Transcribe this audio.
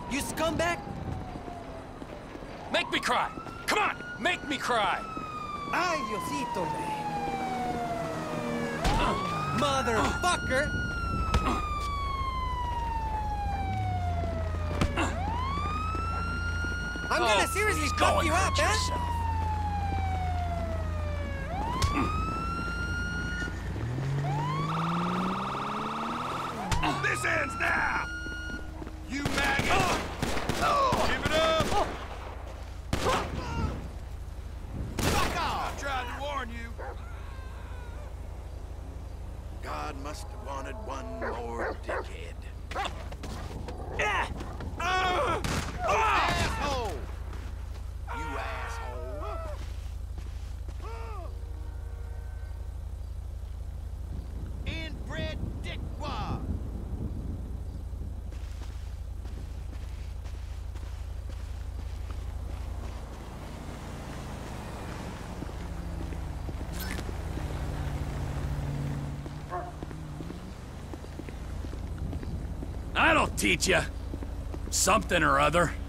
You scumbag! Make me cry! Come on! Make me cry! Ay, Diosito, hombre. Motherfucker! I'm gonna seriously fuck you up, man! This ends now! You maggot! Give it up! Fuck off! I tried to warn you. God must have wanted one more dickhead. Asshole! You asshole! Inbred dickwad! That'll teach you. Something or other.